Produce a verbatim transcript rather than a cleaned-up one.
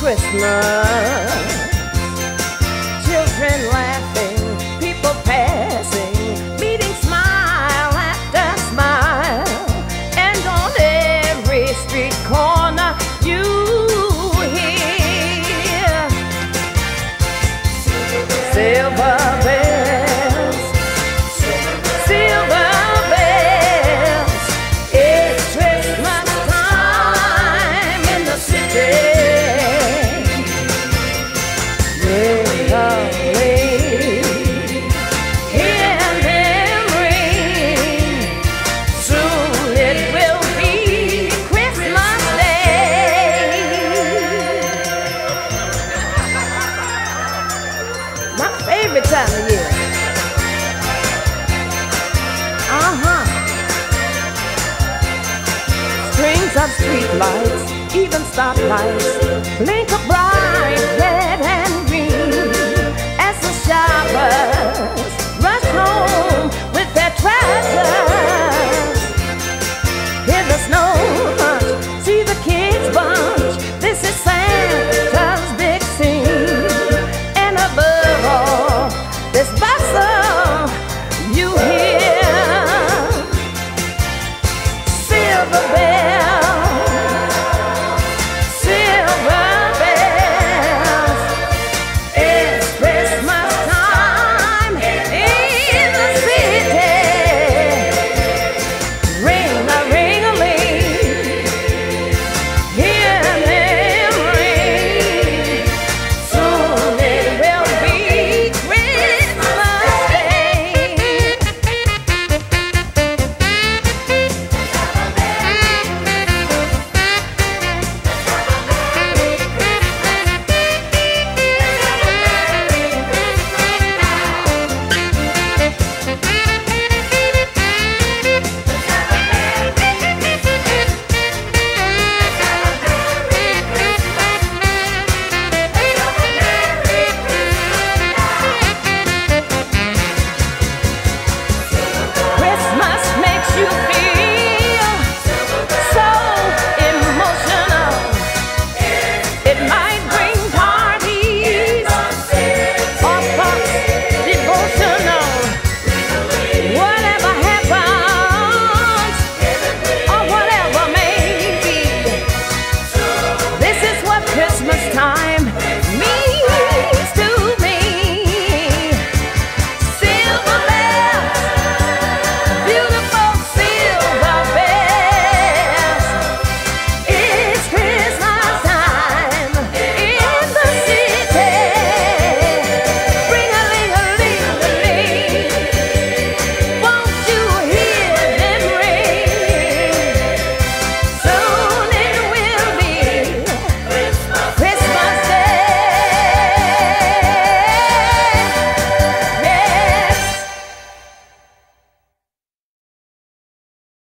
Christmas. Children laughing, people passing, meeting smile after smile, and on every street corner you hear silver bells, silver bells. It's Christmas time in the city. Favorite time of year. Uh-huh. Strings of street lights, even stoplights, blink a bright red and green as the shoppers rush home with their treasures. Hear the snow bunch, see the kids bunch.